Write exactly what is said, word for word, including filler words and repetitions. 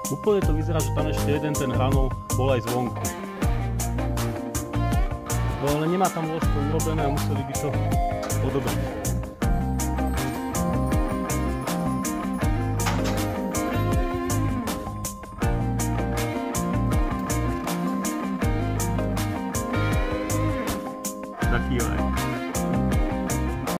Úplne to vyzerá, že tam ešte jeden ten hranol bol aj zvonku. No ale nemá tam lôžko urobené a museli by to podobať. Zakývaj.